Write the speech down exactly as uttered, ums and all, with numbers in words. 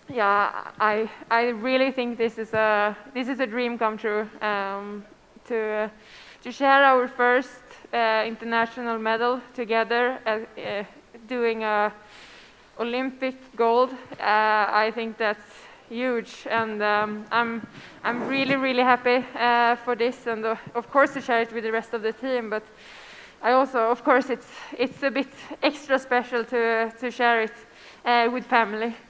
yeah, I I really think this is a this is a dream come true, um, to uh, to share our first uh, international medal together, uh, uh, doing a Olympic gold. Uh, I think that's huge, and um, I'm I'm really really happy uh, for this, and uh, of course to share it with the rest of the team. But I also, of course, it's it's a bit extra special to to share it uh, with family.